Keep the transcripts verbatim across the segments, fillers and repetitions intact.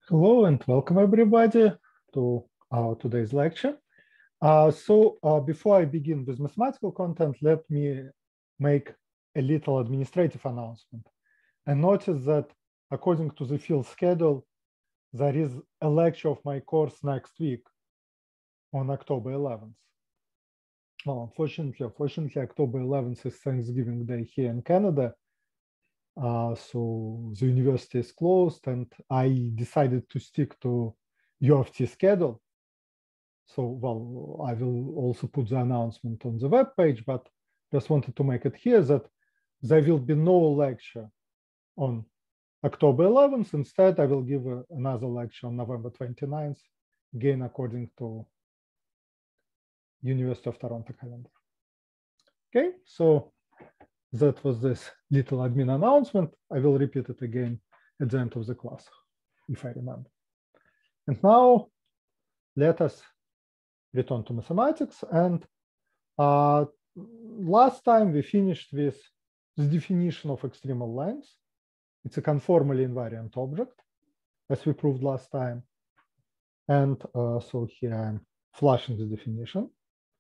Hello and welcome everybody to our today's lecture. Uh, so uh, before I begin with mathematical content, let me make a little administrative announcement. And notice that according to the field schedule, there is a lecture of my course next week on October eleventh. Well, unfortunately, unfortunately, October eleventh is Thanksgiving Day here in Canada. Uh, so the university is closed and I decided to stick to U of T schedule. So, well, I will also put the announcement on the web page, but just wanted to make it here that there will be no lecture on October eleventh. Instead, I will give a, another lecture on November twenty-ninth, again, according to University of Toronto calendar. Okay, so that was this little admin announcement. I will repeat it again at the end of the class, if I remember. And now let us return to mathematics. And uh, last time we finished with the definition of extremal length. It's a conformally invariant object, as we proved last time. And uh, so here I'm flashing the definition.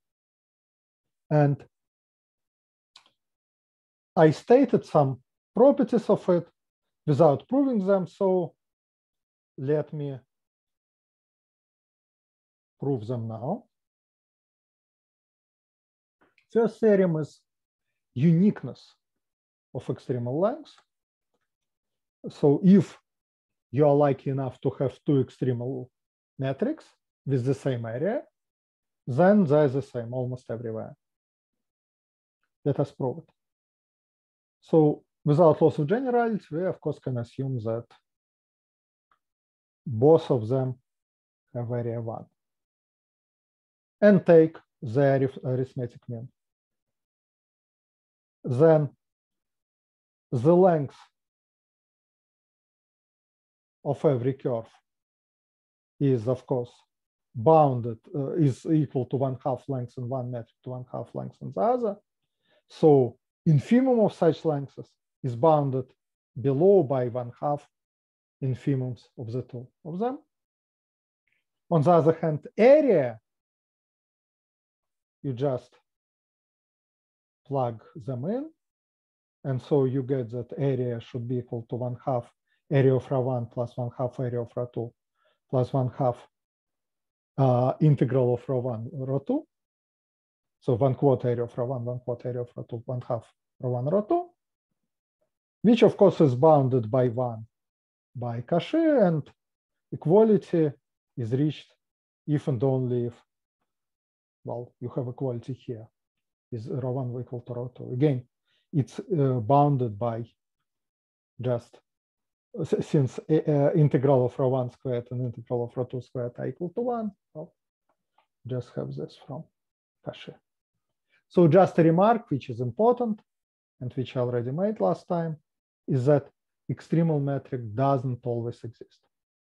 And I stated some properties of it without proving them. So let me prove them now. First theorem is uniqueness of extremal length. So if you are lucky enough to have two extremal metrics with the same area, then they're the same almost everywhere. Let us prove it. So without loss of generality, we of course can assume that both of them have area one and take the arithmetic mean. Then the length of every curve is of course bounded, uh, is equal to one half length in one metric to one half length in the other. So infimum of such lengths is bounded below by one half infimums of the two of them. On the other hand, area, you just plug them in. And so you get that area should be equal to one half area of rho one plus one half area of rho two plus one half uh, integral of rho one, rho two. So one quarter area of rho one, one quarter area of rho two, one half rho one, rho two, which of course is bounded by one by Cauchy, and equality is reached if and only if, well, you have equality here, is rho one equal to rho two. Again, it's uh, bounded by just, since uh, integral of rho one squared and integral of rho two squared are equal to one, well, just have this from Cauchy. So just a remark, which is important, and which I already made last time, is that extremal metric doesn't always exist.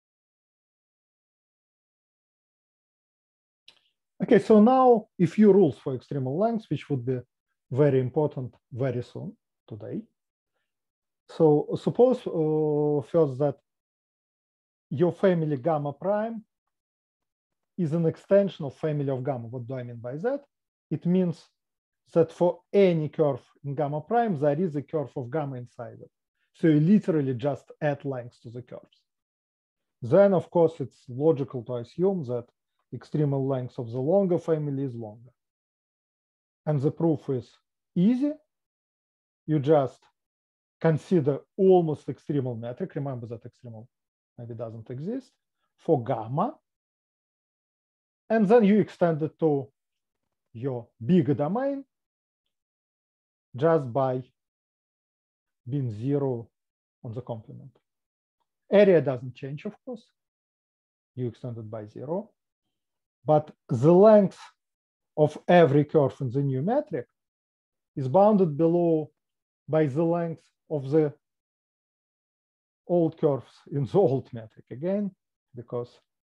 Okay, so now a few rules for extremal lengths, which would be very important very soon today. So suppose uh, first that your family gamma prime is an extension of family of gamma. What do I mean by that? It means that for any curve in gamma prime, there is a curve of gamma inside it. So you literally just add lengths to the curves. Then, of course, it's logical to assume that extremal length of the longer family is longer. And the proof is easy. You just consider almost extremal metric. Remember that extremal maybe doesn't exist for gamma. And then you extend it to your bigger domain just by being zero on the complement. Area doesn't change, of course. You extend it by zero. But the length of every curve in the new metric is bounded below by the length of the old curves in the old metric again, because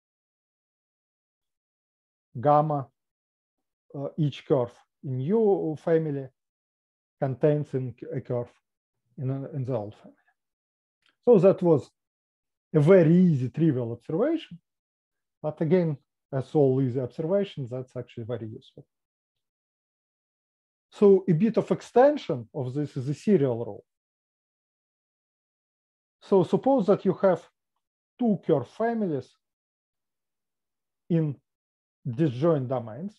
gamma, uh, each curve in U family contains in a curve in, a, in the old family. So that was a very easy trivial observation, but again, as all easy observations, that's actually very useful. So a bit of extension of this is a serial rule. So suppose that you have two curve families in disjoint domains,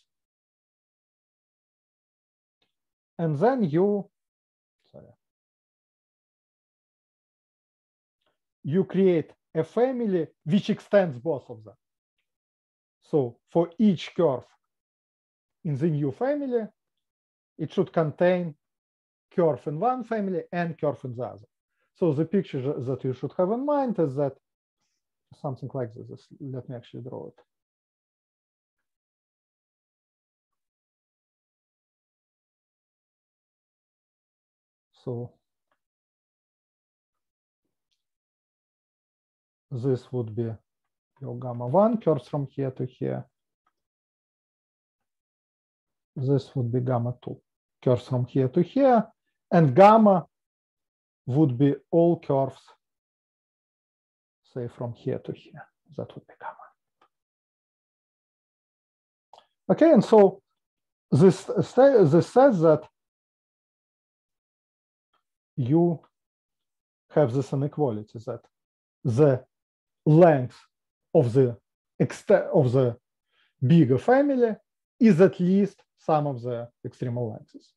and then you, sorry, you create a family which extends both of them. So for each curve in the new family, it should contain curve in one family and curve in the other. So the picture that you should have in mind is that something like this. Let me actually draw it. So this would be your gamma one curves from here to here. This would be gamma two curves from here to here. And gamma would be all curves, say, from here to here. That would be gamma. Okay, and so this, this says that you have this inequality, that the length of the of the bigger family is at least sum of the extremal lengths.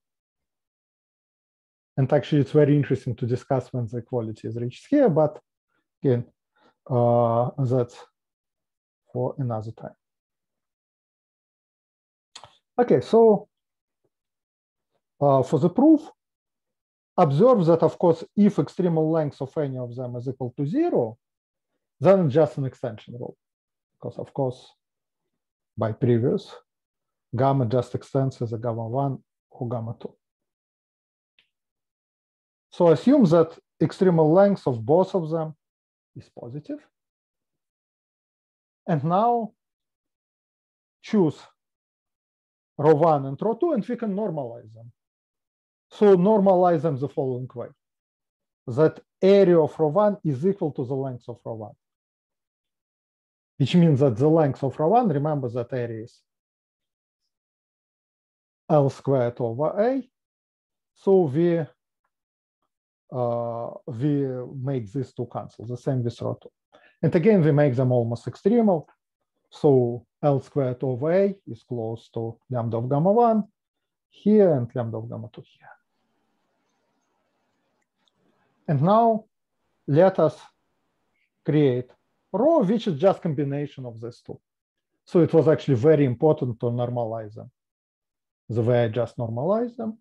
And actually, it's very interesting to discuss when the equality is reached here, but again, uh, that's for another time. Okay, so uh, for the proof, observe that, of course, if extremal length of any of them is equal to zero, then it's just an extension rule. Because, of course, by previous, gamma just extends as a gamma one or gamma two. So assume that extremal length of both of them is positive. And now choose rho one and rho two, and we can normalize them. So normalize them the following way, that area of rho one is equal to the length of rho one, which means that the length of rho one, remember that area is L squared over A. So we, uh, we make these two cancel, the same with rho two. And again, we make them almost extremal. So L squared over A is close to lambda of gamma one here and lambda of gamma two here. And now let us create rho, which is just combination of these two. So it was actually very important to normalize them the way I just normalized them.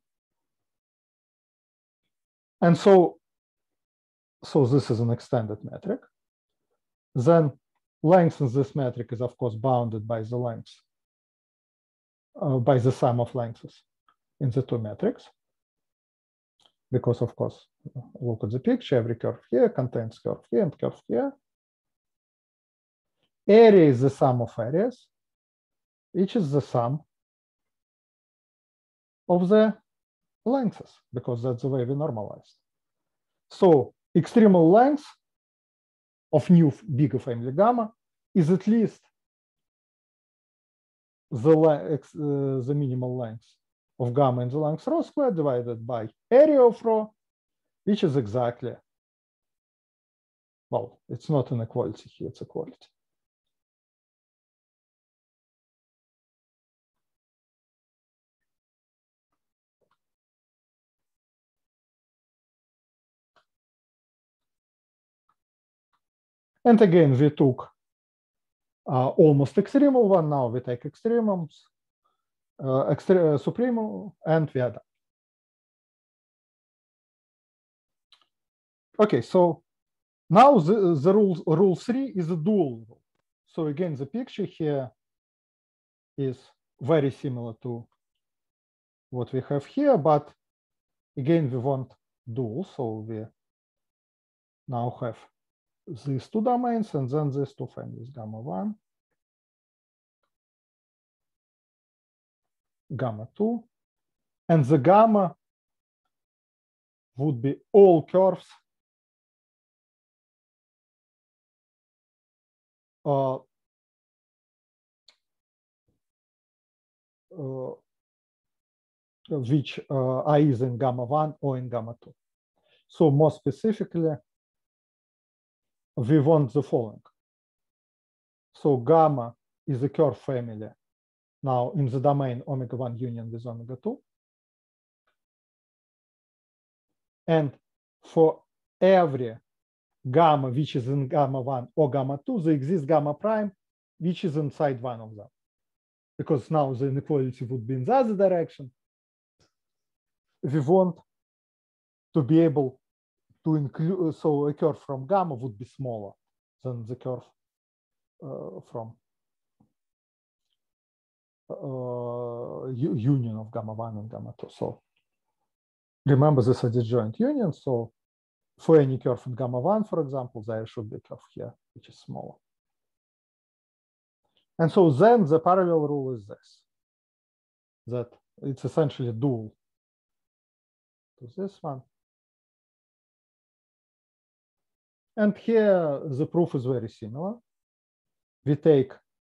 And so, so this is an extended metric. Then length in this metric is, of course, bounded by the length, uh, by the sum of lengths in the two metrics. Because, of course, look at the picture, every curve here contains curve here and curve here. Area is the sum of areas, which is the sum of the lengths, because that's the way we normalized. So extremal length of new bigger family gamma is at least the, uh, the minimal length of gamma in the length rho squared divided by area of rho, which is exactly, well, it's not an equality here, it's equality. And again, we took uh, almost extremal one, now we take extremums, uh, extre uh, supremum, and we are done. Okay, so now the, the rule, rule three is a dual rule. So again, the picture here is very similar to what we have here, but again, we want dual, so we now have these two domains and then these two families, gamma one, gamma two, and the gamma would be all curves uh, uh, which uh, are either in gamma one or in gamma two. So more specifically, we want the following. So gamma is a curve family now in the domain omega one union with omega two. And for every gamma which is in gamma one or gamma two, there exists gamma prime which is inside one of them. Because now the inequality would be in the other direction. We want to be able to include, so a curve from gamma would be smaller than the curve uh, from uh, union of gamma one and gamma two. So remember this is a disjoint union. So for any curve in gamma one, for example, there should be a curve here, which is smaller. And so then the parallel rule is this, that it's essentially dual to this one. And here the proof is very similar. We take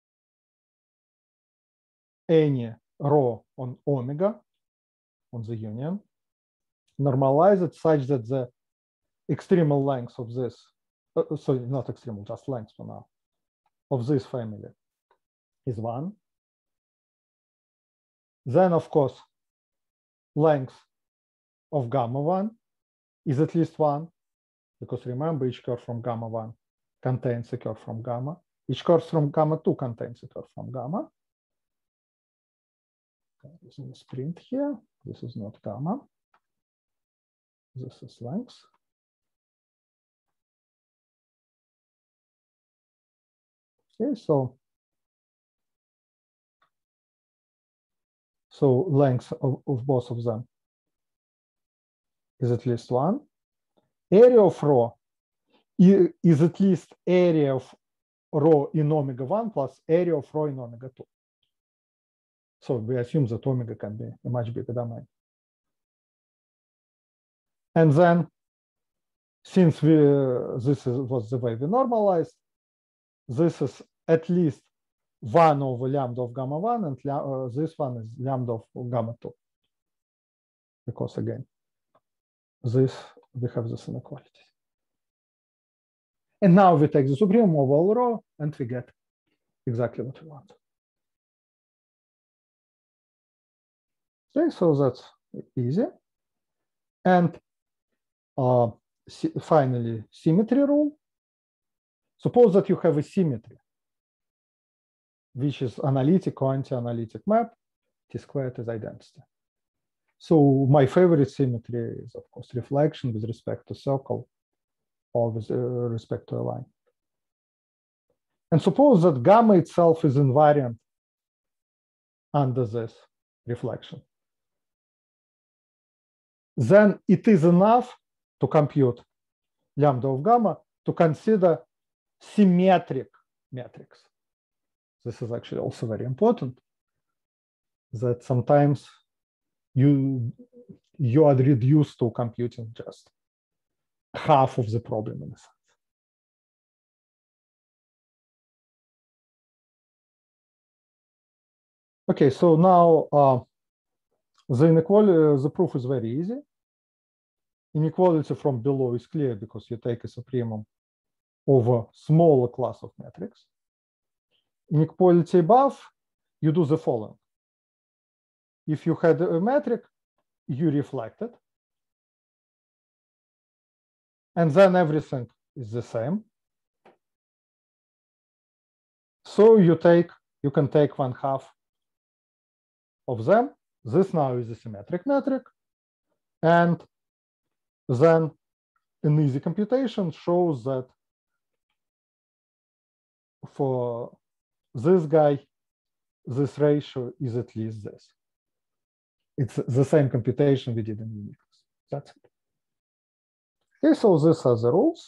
any rho on omega on the union, normalize it such that the extremal length of this, uh, sorry, not extremal, just length for now, of this family is one. Then, of course, length of gamma one is at least one, because remember, each curve from gamma one contains a curve from gamma. Each curve from gamma two contains a curve from gamma. This is a print here. This is not gamma. This is length. Okay, so so length of, of both of them is at least one. Area of rho is at least area of rho in omega one plus area of rho in omega two. So we assume that omega can be a much bigger domain. And then, since we uh, this is, was the way we normalized, this is at least one over lambda of gamma one, and uh, this one is lambda of gamma two. Because again, this we have this inequality. And now we take the supremum of all rho, and we get exactly what we want. Okay, so that's easy. And uh, finally, symmetry rule. Suppose that you have a symmetry, which is analytic or anti-analytic map, T squared is identity. So my favorite symmetry is, of course, reflection with respect to circle or with uh, respect to a line. And suppose that gamma itself is invariant under this reflection. Then it is enough to compute lambda of gamma to consider symmetric metrics. This is actually also very important, that sometimes you, you are reduced to computing just half of the problem in a sense. Okay, so now uh, the inequality, the proof is very easy. Inequality from below is clear because you take a supremum over smaller class of metrics. Inequality above, you do the following. If you had a metric, you reflect it. And then everything is the same. So you take, you can take one half of them. This now is a symmetric metric. And then an easy computation shows that for this guy, this ratio is at least this. It's the same computation we did in uniqueness. That's it. Okay, so these are the rules.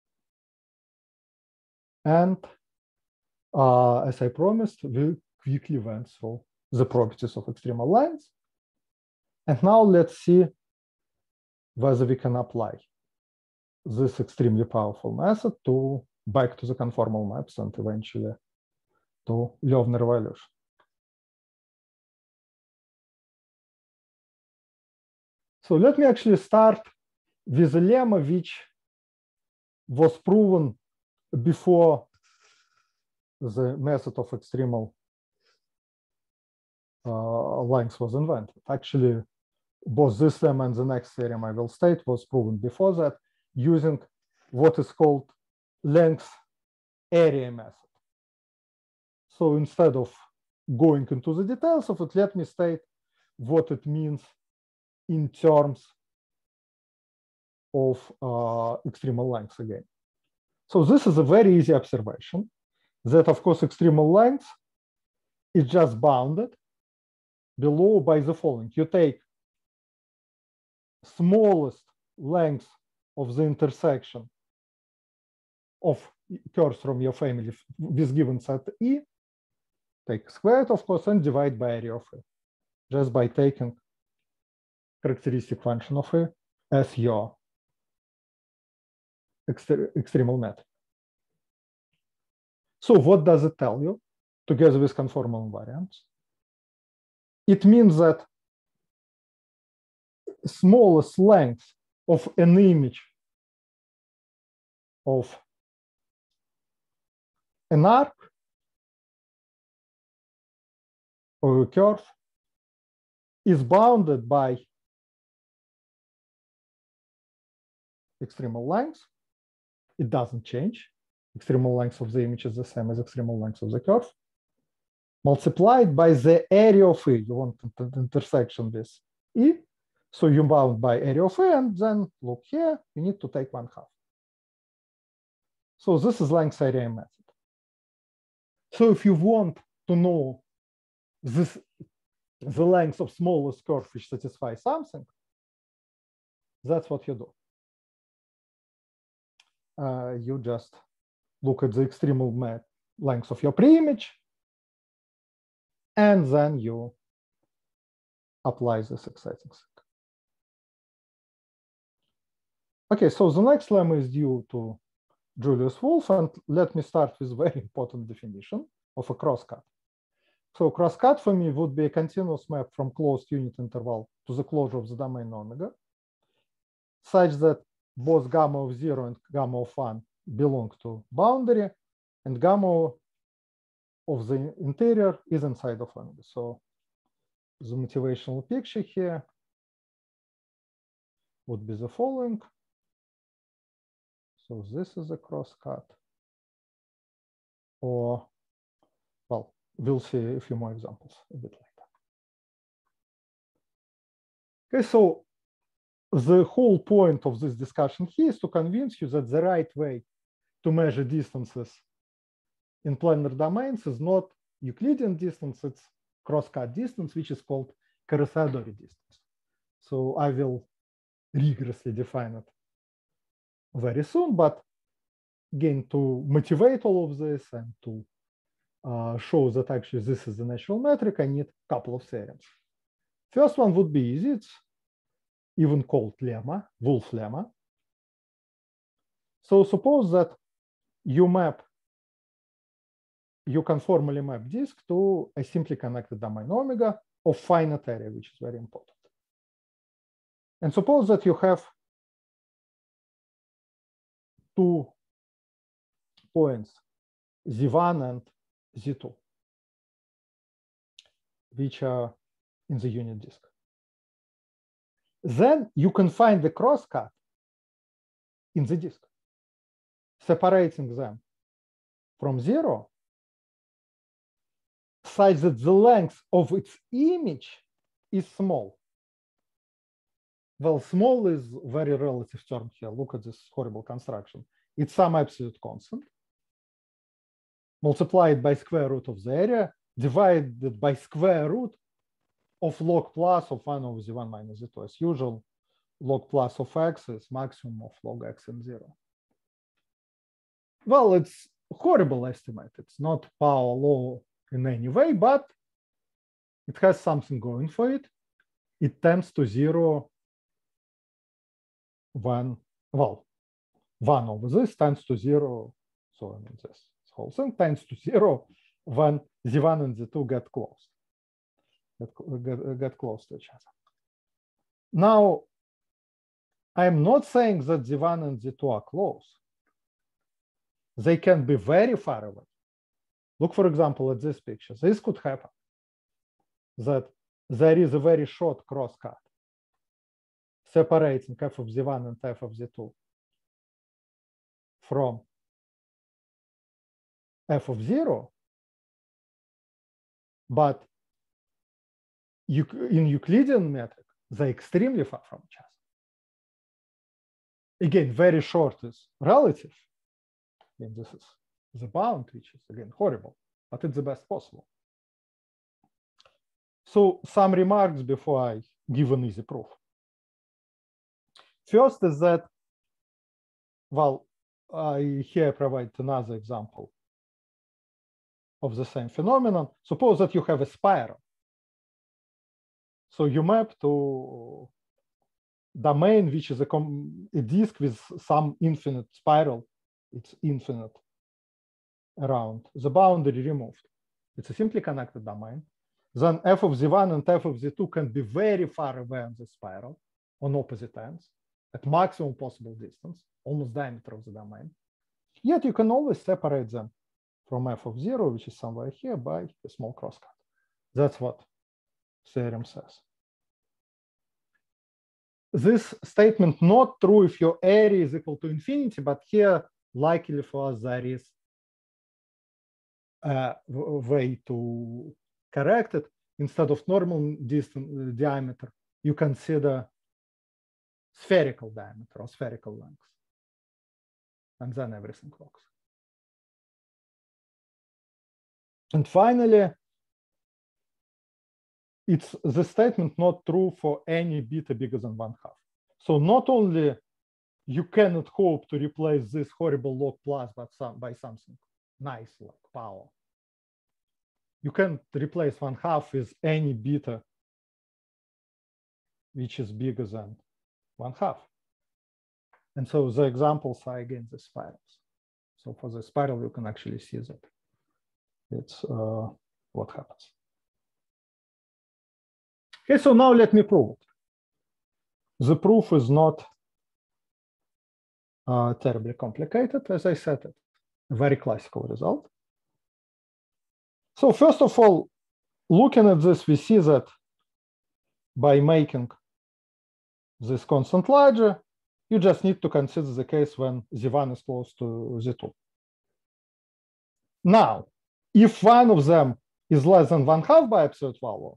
And uh, as I promised, we quickly went through the properties of extremal lines. And now let's see whether we can apply this extremely powerful method to back to the conformal maps and eventually to Löwner evolution. So let me actually start with a lemma which was proven before the method of extremal uh, length was invented. Actually, both this lemma and the next theorem I will state was proven before that using what is called length area method. So instead of going into the details of it, let me state what it means in terms of uh, extremal length again. So this is a very easy observation that, of course, extremal length is just bounded below by the following. You take smallest length of the intersection of curves from your family with given set E, take squared, of course, and divide by area of E, just by taking characteristic function of E as your extremal metric. So what does it tell you together with conformal invariants? It means that smallest length of an image of an arc or a curve is bounded by extremal length. It doesn't change. Extremal length of the image is the same as extremal length of the curve, multiplied by the area of E. You want the intersection with E, so you bound by area of E, and then look here, you need to take one half. So this is length area method. So if you want to know this, the length of smallest curve which satisfies something, that's what you do. Uh, you just look at the extremal length of your pre-image, and then you apply this exciting thing. Okay, so the next lemma is due to Julius Wolff, and let me start with a very important definition of a crosscut. So crosscut for me would be a continuous map from closed unit interval to the closure of the domain omega, such that both gamma of zero and gamma of one belong to boundary, and gamma of the interior is inside of omega. So the motivational picture here would be the following. So this is a crosscut, or, well, we'll see a few more examples a bit later. Okay, so the whole point of this discussion here is to convince you that the right way to measure distances in planar domains is not Euclidean distance, it's crosscut distance, which is called Karasadori distance. So I will rigorously define it very soon, but again, to motivate all of this and to uh, show that actually this is the natural metric, I need a couple of theorems. First one would be easy. It's even called lemma, Wolff lemma. So suppose that you map, you conformally map disk to a simply connected domain omega of finite area, which is very important. And suppose that you have two points, Z one and Z two, which are in the unit disk. Then you can find the crosscut in the disk, separating them from zero such that the length of its image is small. Well, small is a very relative term here. Look at this horrible construction. It's some absolute constant multiplied by square root of the area divided by square root of log plus of one over Z one minus Z two. As usual, log plus of x is maximum of log x and zero. Well, it's a horrible estimate. It's not power law in any way, but it has something going for it. It tends to zero when, well, one over this tends to zero So I mean, this whole thing tends to zero when z one and z two get close, get, get, get close to each other. Now, I'm not saying that z one and z two are close. They can be very far away. Look, for example, at this picture. This could happen, that there is a very short crosscut separating f of z one and f of z two from f of zero, but in Euclidean metric, they're extremely far from each other. Again, very short is relative. And this is the bound, which is, again, horrible, but it's the best possible. So some remarks before I give an easy proof. First is that, well, I here provide another example of the same phenomenon. Suppose that you have a spiral. So you map to domain, which is a, a disk with some infinite spiral. It's infinite around the boundary removed. It's a simply connected domain. Then f of z one and f of z two can be very far away on the spiral on opposite ends at maximum possible distance, almost diameter of the domain. Yet you can always separate them from f of zero, which is somewhere here, by a small crosscut. That's what theorem says. This statement not true if your area is equal to infinity, but here, luckily for us, there is a way to correct it. Instead of normal distance diameter, you consider spherical diameter or spherical length. And then everything works. And finally, it's the statement not true for any beta bigger than one half. So not only you cannot hope to replace this horrible log plus but some, by something nice like power. You can replace one half with any beta which is bigger than one half. And so the examples are again the spirals. So for the spiral, you can actually see that it's uh, what happens. Okay, so now let me prove it. The proof is not uh, terribly complicated, as I said, it a very classical result. So first of all, looking at this, we see that by making this constant larger, you just need to consider the case when z one is close to z two. Now, if one of them is less than one half by absolute value,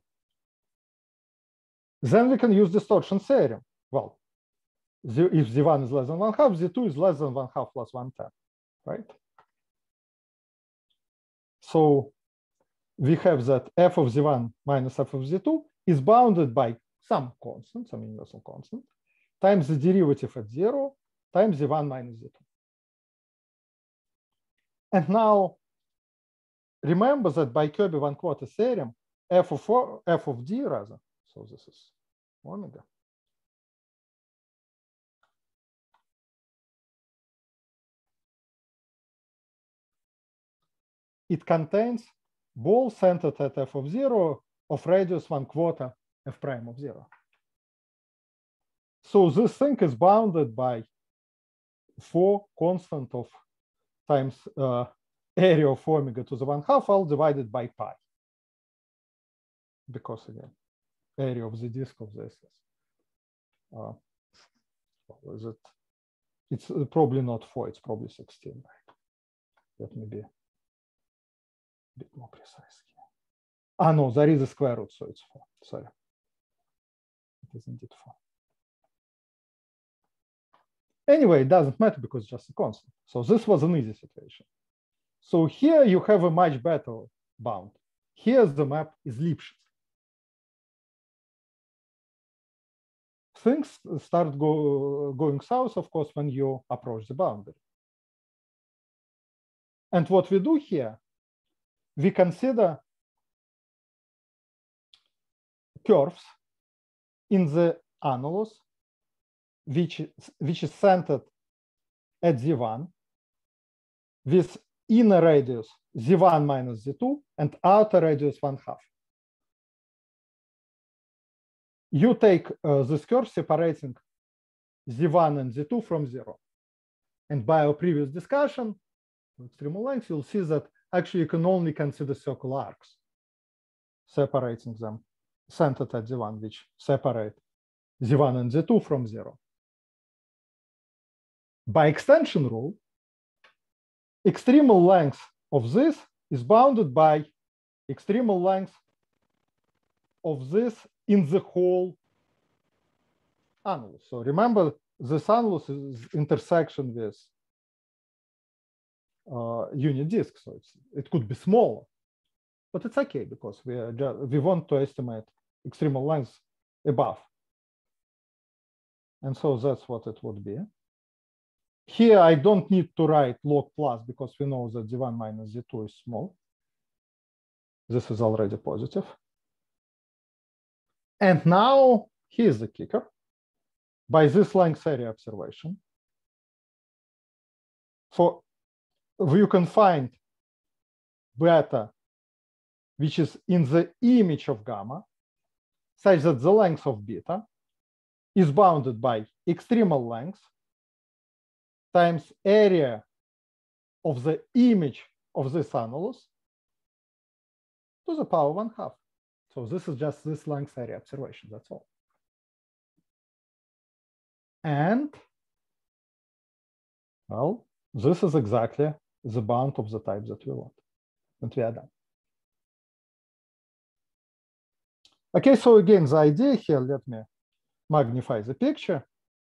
then we can use distortion theorem. Well, if z one is less than one half, z two is less than one half plus one tenth, right? So we have that f of z one minus f of z two is bounded by some constant, some universal constant, times the derivative at zero, times z one minus z two. And now, remember that by Kirby one quarter theorem, f of, four, f of d rather, so this is omega, it contains ball centered at f of zero of radius one quarter f prime of zero. So this thing is bounded by four constant of times uh, area of omega to the one half all divided by pi. Because again, area of the disk of this is, uh, is it, it's probably not four, it's probably sixteen, right? Let me be a bit more precise here. Ah, no, there is a square root, so it's four, sorry. It is indeed four. Anyway, it doesn't matter because it's just a constant. So this was an easy situation. So here you have a much better bound. Here the map is Lipschitz. Things start go, going south, of course, when you approach the boundary. And what we do here, we consider curves in the annulus, which, which is centered at z one with inner radius z one minus z two and outer radius one half. You take uh, this curve separating z one and z two from zero. And by our previous discussion, extreme length, you'll see that actually you can only consider circular arcs, separating them, centered at z one, which separate z one and z two from zero. By extension rule, extremal length of this is bounded by extremal length of this in the whole annulus. So remember, this annulus is intersection with uh, unit disk, so it's, it could be smaller, but it's okay because we are just, we want to estimate extremal length above, and so that's what it would be. Here I don't need to write log plus because we know that z one minus z two is small. This is already positive. And now here's the kicker. By this length area observation, for you can find beta, which is in the image of gamma, such that the length of beta is bounded by extremal length times area of the image of this annulus to the power one half. So this is just this length area observation, that's all. And, well, this is exactly the bound of the type that we want, and we are done. Okay, so again, the idea here, let me magnify the picture.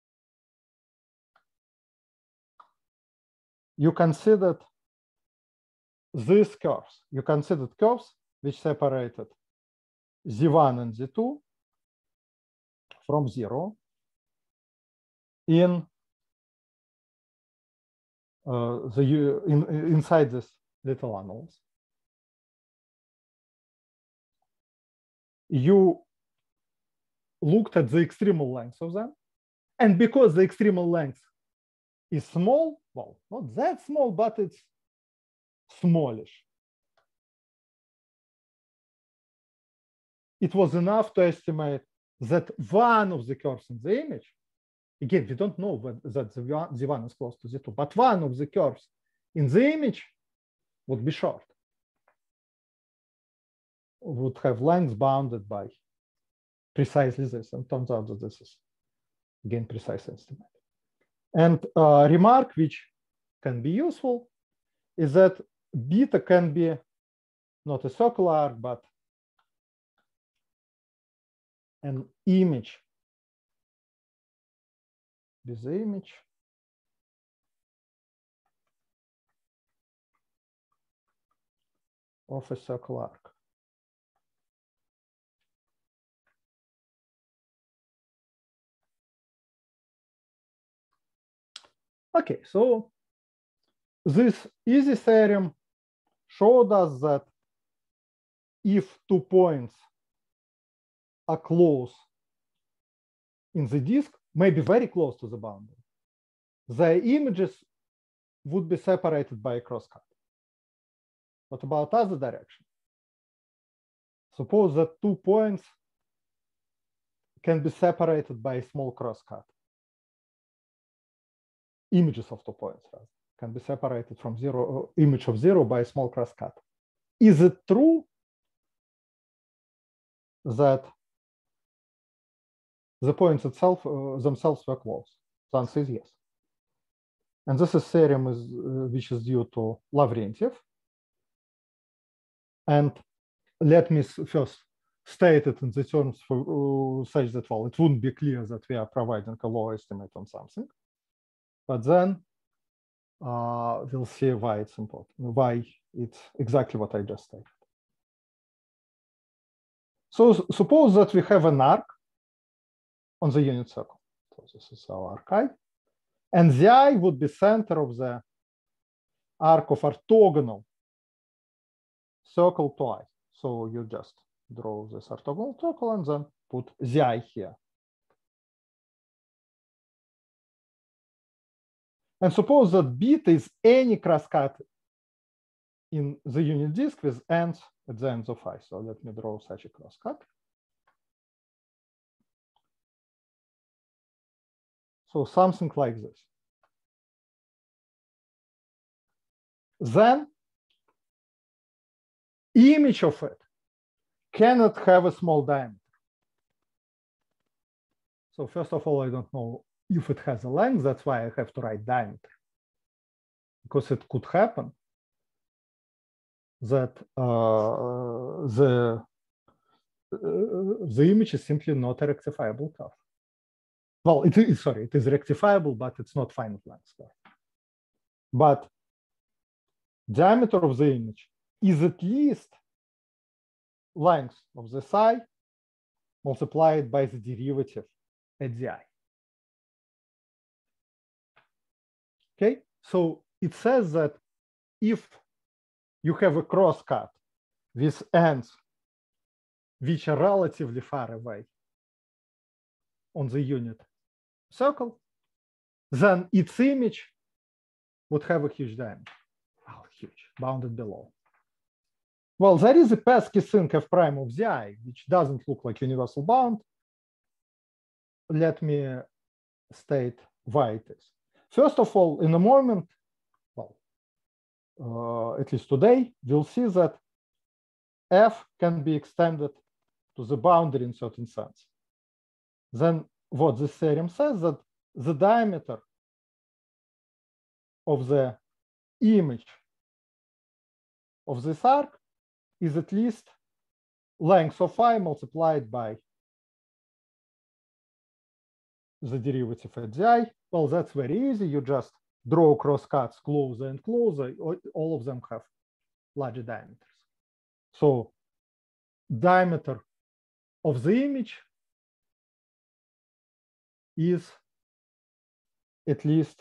You considered these curves. You considered curves which separated z one and z two from zero in uh, the in, inside this little annulus. You looked at the extremal length of them, and because the extremal length is small, well, not that small, but it's smallish, it was enough to estimate that one of the curves in the image, again, we don't know when, that the z one is close to z two, but one of the curves in the image would be short, would have length bounded by precisely this, and turns out that this is, again, precise estimate. And a remark which can be useful is that beta can be not a circular arc, but an image with the image of a circular arc. Okay, so this easy theorem showed us that if two points are close in the disk, maybe very close to the boundary, their images would be separated by a crosscut. What about other direction? Suppose that two points can be separated by a small crosscut. Images of two points rather, can be separated from zero, uh, image of zero by a small crosscut. Is it true that the points itself uh, themselves were close? The answer is yes. And this is theorem is, uh, which is due to Lavrentiev. And let me first state it in the terms for uh, such that, well, it wouldn't be clear that we are providing a low estimate on something. But then uh, we'll see why it's important, why it's exactly what I just stated. So suppose that we have an arc on the unit circle. So this is our arc I. And the I would be center of the arc of orthogonal circle to I. So you just draw this orthogonal circle and then put the I here. And suppose that beta is any crosscut in the unit disk with ends at the ends of I. So let me draw such a crosscut. So something like this. Then image of it cannot have a small diameter. So first of all, I don't know if it has a length. That's why I have to write diameter, because it could happen that uh, the uh, the image is simply not a rectifiable curve. Well, it is, sorry, it is rectifiable, but it's not finite length curve. But diameter of the image is at least length of the psi multiplied by the derivative at the I. Okay, so it says that if you have a crosscut with ends which are relatively far away on the unit circle, then its image would have a huge diameter. Well, huge, bounded below. Well, there is a pesky thing f prime of the I, which doesn't look like universal bound. Let me state why it is. First of all, in a moment, well, uh, at least today, we'll see that f can be extended to the boundary in certain sense. Then what this theorem says that the diameter of the image of this arc is at least length of I multiplied by the derivative at the I. Well, that's very easy. You just draw crosscuts closer and closer. All of them have larger diameters. So diameter of the image is at least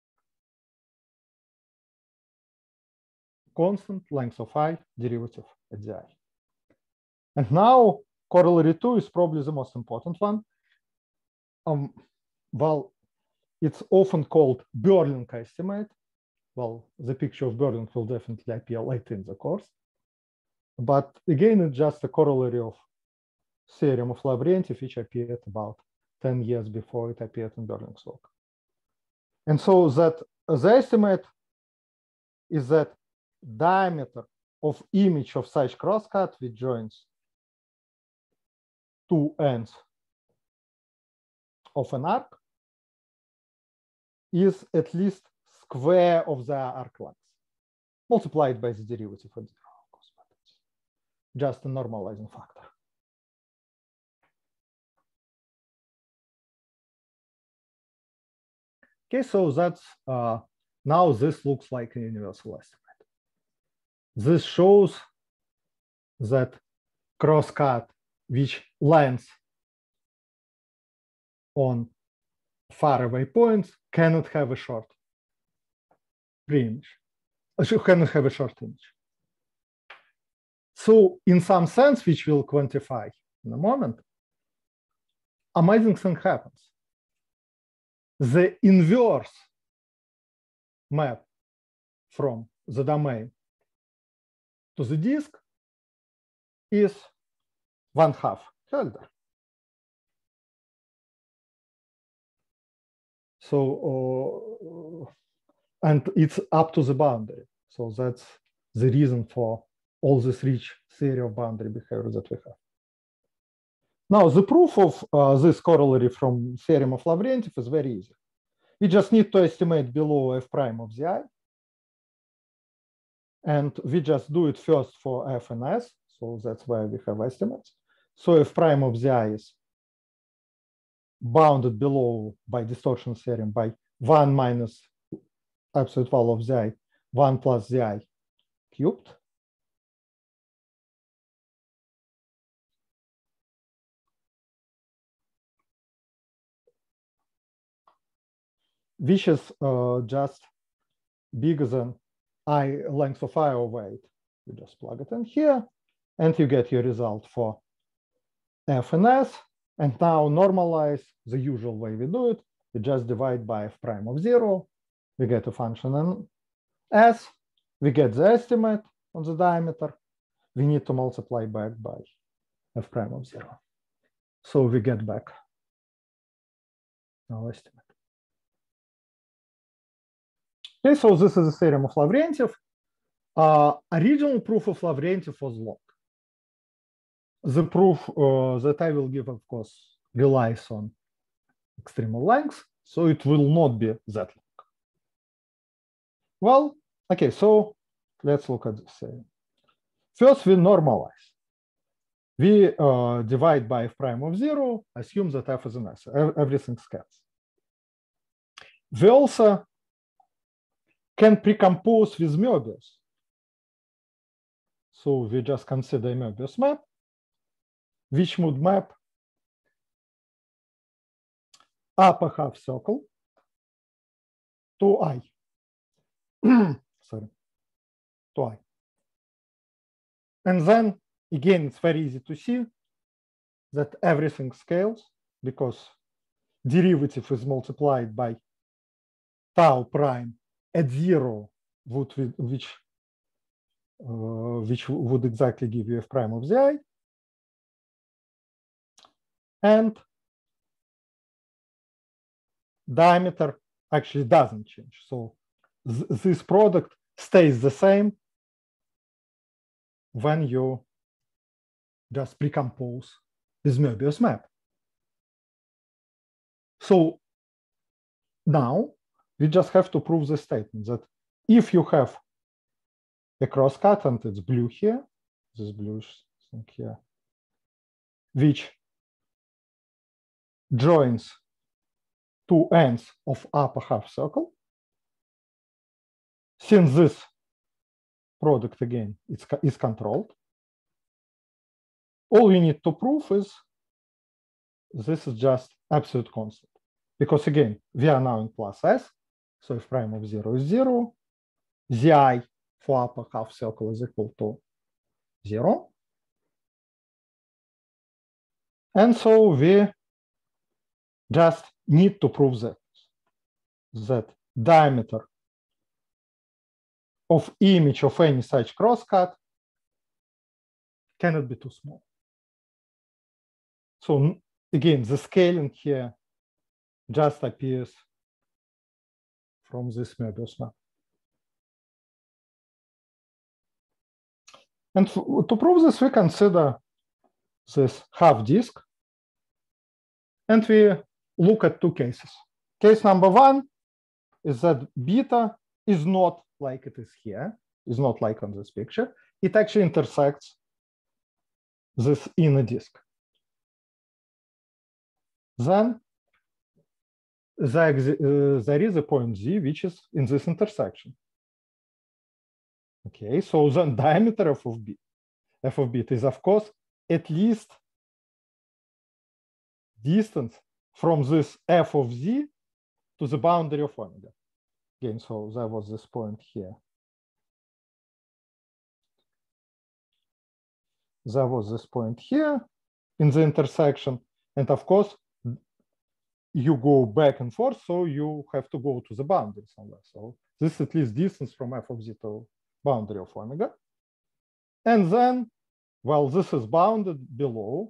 constant length of I derivative at the I. And now corollary two is probably the most important one. Um, well, it's often called Berling estimate. Well, the picture of Berling will definitely appear later in the course. But again, it's just a corollary of theorem of Lavrentiev, which appeared about ten years before it appeared in Berling's work. And so that the estimate is that diameter of image of such crosscut which joins two ends of an arc is at least square of the arc length multiplied by the derivative of zero, of course, but it's just a normalizing factor. Okay, so that's uh, now this looks like a universal estimate. This shows that crosscut which lands on faraway points cannot have a short pre-image, cannot have a short image. So in some sense, which we'll quantify in a moment, amazing thing happens. The inverse map from the domain to the disk is one half Hölder. So, uh, and it's up to the boundary. So that's the reason for all this rich theory of boundary behavior that we have. Now, the proof of uh, this corollary from theorem of Lavrentiev is very easy. We just need to estimate below f prime of the I. And we just do it first for f and s. So that's why we have estimates. So f prime of the I is bounded below by distortion theorem by one minus absolute value of the I, one plus the I cubed. Which is uh, just bigger than I length of I over eight. You just plug it in here, and you get your result for f and s. And now normalize the usual way we do it. We just divide by f prime of zero we get a function in S, we get the estimate on the diameter, we need to multiply back by f prime of zero. So we get back our estimate. Okay, so this is the theorem of Lavrentiev. Uh, original proof of Lavrentiev was long. The proof uh, that I will give, of course, relies on extremal length, so it will not be that long. Well, okay, so let's look at this theorem. First, we normalize. We uh, divide by f prime of zero, assume that f is an S, everything scans. We also can precompose with Möbius. So we just consider a Möbius map, which would map upper half circle to I. Sorry, to I. And then, again, it's very easy to see that everything scales because derivative is multiplied by tau prime at zero, would, which, uh, which would exactly give you f prime of the I. And diameter actually doesn't change. So th this product stays the same when you just precompose this Möbius map. So now we just have to prove the statement that if you have a crosscut, and it's blue here, this bluish thing here, which joins two ends of upper half circle, since this product again is, is controlled, all you need to prove is this is just absolute constant. Because again, we are now in plus S, so f prime of zero is zero, the I for upper half circle is equal to zero. And so we just need to prove that, that diameter of image of any such crosscut cannot be too small. So again, the scaling here just appears from this Möbius map. And to prove this, we consider this half disk, and we look at two cases. Case number one is that beta is not like it is here, is not like on this picture. It actually intersects this inner disk. Then there, uh, there is a point Z which is in this intersection. Okay, so then diameter f of b, f of beta is of course at least distance from this f of z to the boundary of omega. Again, so there was this point here. There was this point here in the intersection, and of course you go back and forth, so you have to go to the boundary somewhere. So this is at least distance from f of z to boundary of omega. And then, well, this is bounded below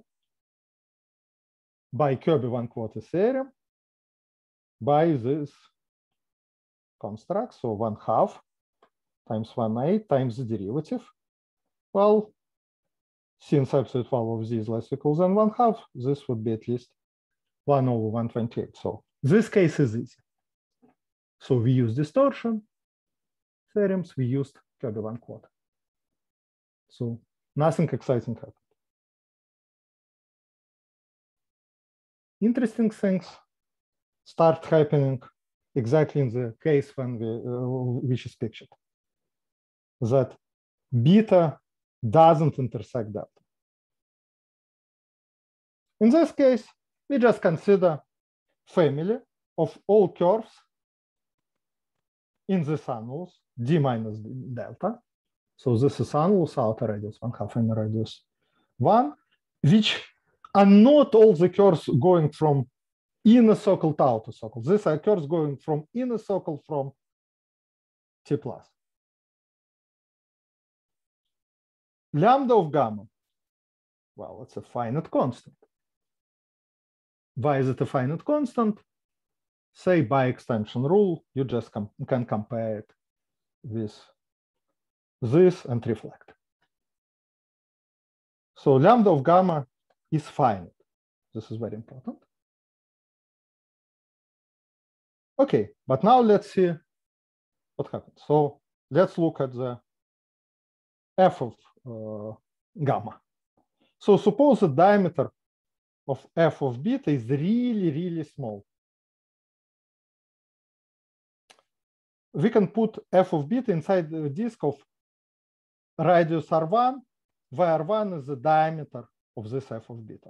by Kirby-Van Quote theorem by this construct. So one half times one eighth times the derivative. Well, since absolute value of z is less or equal than one half, this would be at least one over one twenty-eight. So this case is easy. So we use distortion theorems, we used Kirby-Van Quote. So nothing exciting happened. Interesting things start happening exactly in the case when we, uh, which is pictured. That beta doesn't intersect delta. In this case, we just consider family of all curves in this annulus, d minus delta. So this is annulus, outer radius one half, inner radius one, which are not all the curves going from inner circle to outer circle. These are curves going from inner circle from T plus. Lambda of gamma, well, it's a finite constant. Why is it a finite constant? Say by extension rule, you just com can compare it with this and reflect. So lambda of gamma is finite. This is very important. Okay, but now let's see what happens. So let's look at the f of uh, gamma. So suppose the diameter of f of beta is really, really small. We can put f of beta inside the disk of radius r one, where r one is the diameter of this f of beta.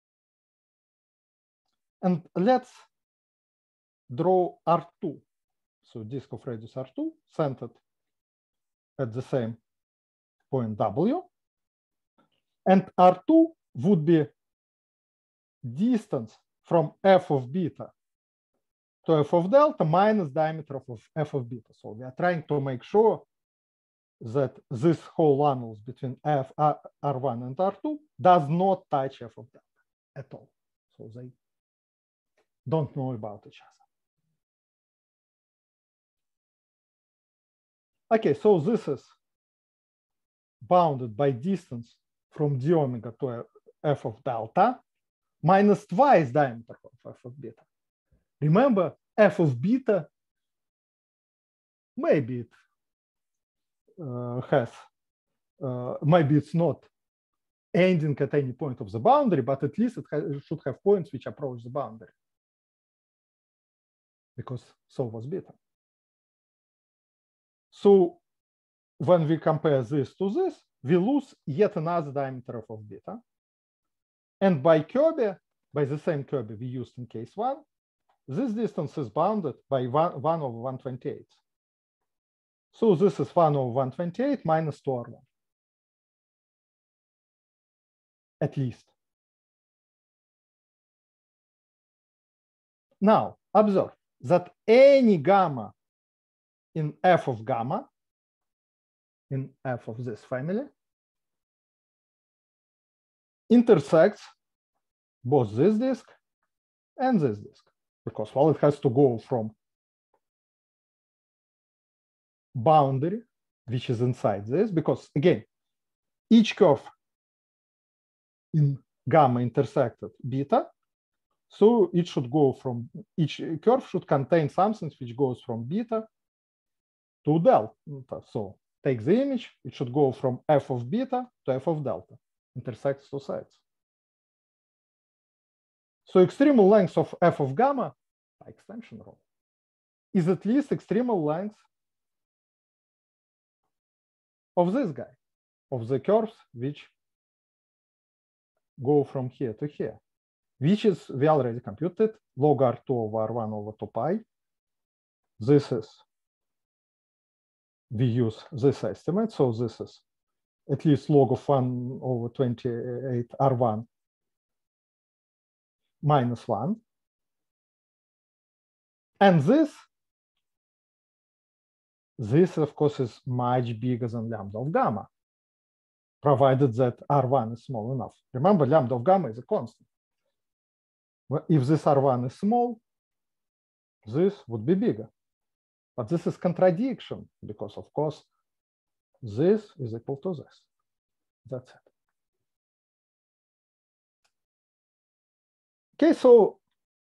And let's draw r two. So disk of radius r two centered at the same point W. And r two would be distance from f of beta to f of delta minus diameter of f of beta. So we are trying to make sure that this whole annulus between f, r one and r two does not touch f of delta at all. So they don't know about each other. Okay, so this is bounded by distance from d omega to f of delta minus twice diameter of f of beta. Remember, f of beta, maybe it uh, has, uh, maybe it's not ending at any point of the boundary, but at least it, it should have points which approach the boundary, because so was beta. So when we compare this to this, we lose yet another diameter of, of beta. And by Kirby, by the same Kirby we used in case one, this distance is bounded by one, one over one twenty-eight. So this is one over one twenty-eight minus two r one, at least. Now, observe that any gamma in f of gamma, in f of this family, intersects both this disk and this disk, because, well, it has to go from boundary, which is inside this, because, again, each curve in gamma intersected beta, so it should go from, each curve should contain something which goes from beta to delta. So take the image, it should go from f of beta to f of delta, intersects two sides. So extremal length of f of gamma, by extension rule, is at least extremal length of this guy, of the curves which go from here to here, which is, we already computed, log r two over r one over two pi. This is, we use this estimate, so this is at least log of one over twenty-eight r one minus one. And this, this of course is much bigger than lambda of gamma, provided that r one is small enough. Remember, lambda of gamma is a constant. Well, if this r one is small, this would be bigger. But this is contradiction, because of course, this is equal to this. That's it. Okay, so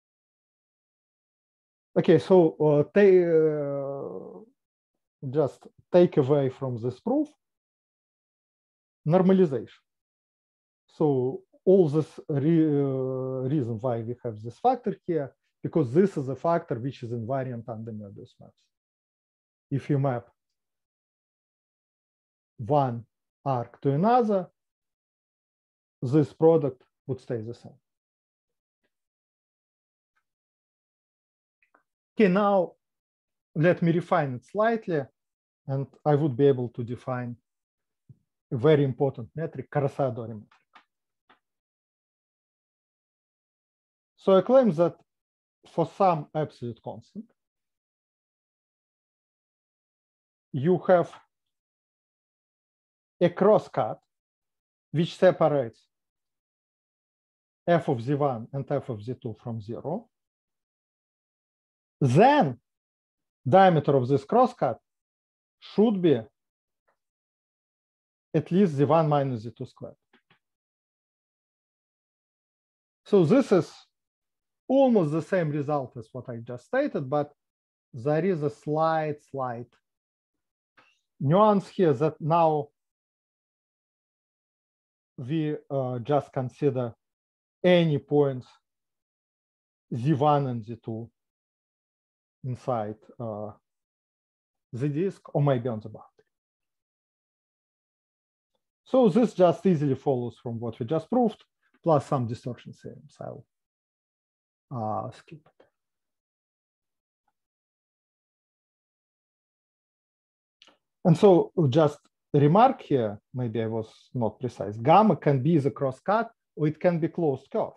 okay, so uh, take, uh, just take away from this proof normalization. So all this re, uh, reason why we have this factor here, because this is a factor which is invariant under Möbius maps. If you map one arc to another, this product would stay the same. Okay, now let me refine it slightly, and I would be able to define a very important metric, Karasadori metric. So I claim that for some absolute constant, you have a crosscut which separates f of z one and f of z two from zero. Then diameter of this crosscut should be at least z one minus z two squared. So this is almost the same result as what I just stated, but there is a slight, slight nuance here that now we uh, just consider any points z one and z two inside uh, the disk or maybe on the boundary. So this just easily follows from what we just proved, plus some distortion theorems. I'll uh, skip it. And so just a remark here, maybe I was not precise. Gamma can be the crosscut or it can be closed curve.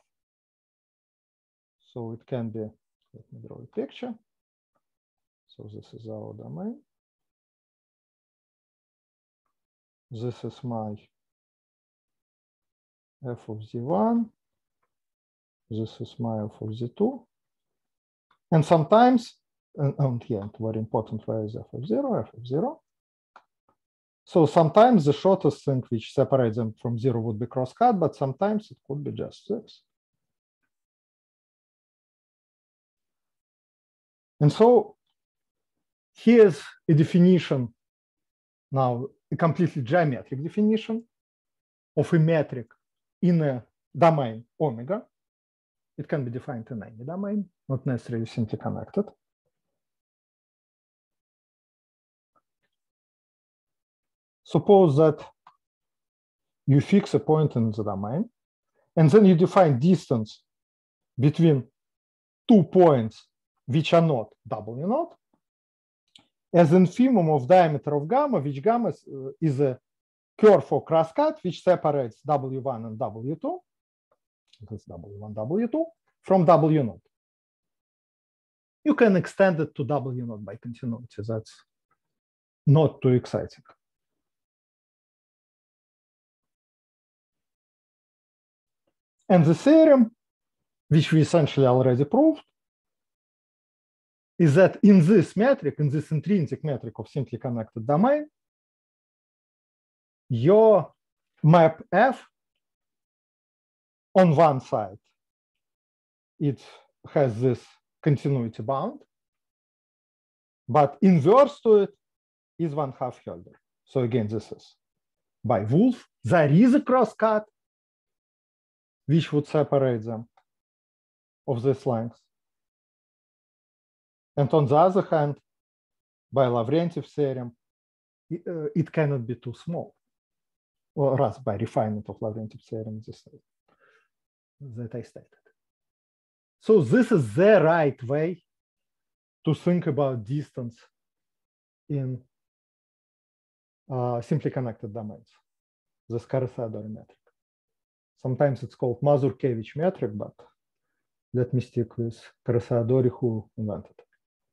So it can be, let me draw a picture. So this is our domain. This is my f of z one. This is my f of z two. And sometimes, and, and here, very important, where is f of zero, f of zero. So sometimes the shortest thing which separates them from zero would be crosscut, but sometimes it could be just this. And so here's a definition, now a completely geometric definition of a metric in a domain omega. It can be defined in any domain, not necessarily simply connected. Suppose that you fix a point in the domain, and then you define distance between two points which are not W naught as infimum of diameter of gamma, which gamma is, uh, is a curve or crosscut which separates W one and W two, that's W one, W two, from W naught. You can extend it to W naught by continuity. That's not too exciting. And the theorem, which we essentially already proved, is that in this metric, in this intrinsic metric of simply connected domain, your map F on one side, it has this continuity bound, but inverse to it is one half Hölder. So again, this is by Wolf. There is a crosscut which would separate them of this length. And on the other hand, by Lavrentiev theorem, it, uh, it cannot be too small. Or rather, by refinement of Lavrentiev theorem, this, that I stated. So this is the right way to think about distance in uh, simply connected domains, the Karasayadori metric. Sometimes it's called Mazurkevich metric, but let me stick with Karasayadori, who invented it.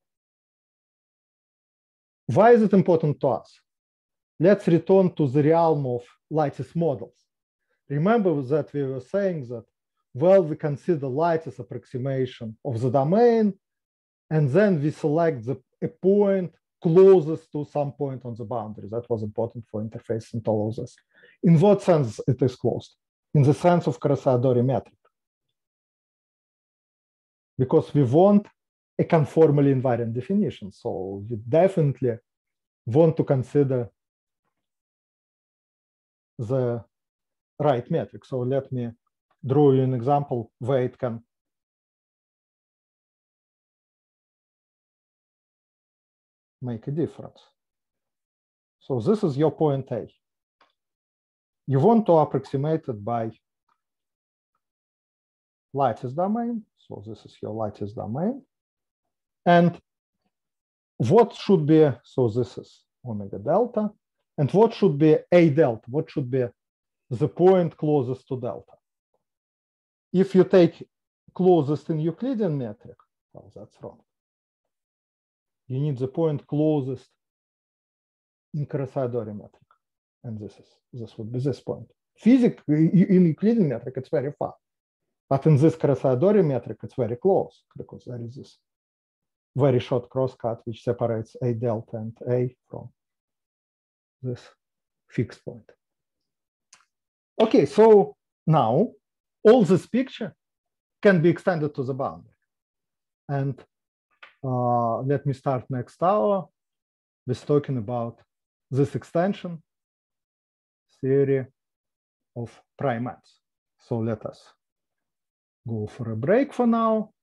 Why is it important to us? Let's return to the realm of lattice models. Remember that we were saying that, well, we consider lattice approximation of the domain, and then we select the, a point closest to some point on the boundary. That was important for interface and all of this. In what sense it is closed? In the sense of Karasayadori metric. Because we want a conformally invariant definition. So we definitely want to consider the right metric. So let me draw you an example where it can make a difference. So this is your point A. You want to approximate it by lattice domain. So this is your lattice domain. And what should be, so this is omega delta. And what should be A delta? What should be the point closest to delta? If you take closest in Euclidean metric, well, that's wrong. You need the point closest in Karasadori metric. And this is this would be this point. Physics in Euclidean metric, it's very far. But in this Karasadori metric, it's very close because there is this very short crosscut which separates A delta and A from this fixed point. Okay, so now all this picture can be extended to the boundary. And uh, let me start next hour with talking about this extension theory of prime maps. So let us go for a break for now.